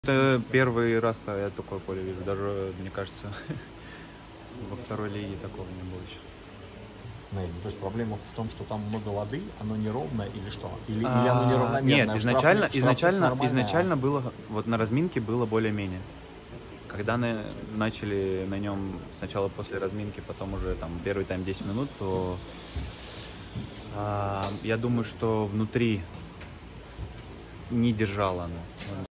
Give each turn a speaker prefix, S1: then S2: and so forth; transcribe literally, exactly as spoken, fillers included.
S1: Это первый раз-то я такое поле вижу. Даже, мне кажется, во второй лиге такого не было еще.
S2: Ну, то есть проблема в том, что там много воды, оно неровное или что? Или,
S1: А,
S2: или оно неравномерное?
S1: Нет, изначально,
S2: Штрафных-
S1: изначально,
S2: штрафных
S1: изначально
S2: нормально,
S1: было, вот на разминке было более-менее. Когда на, начали на нем сначала после разминки, потом уже там первый тайм десять минут, то а, я думаю, что внутри не держало оно.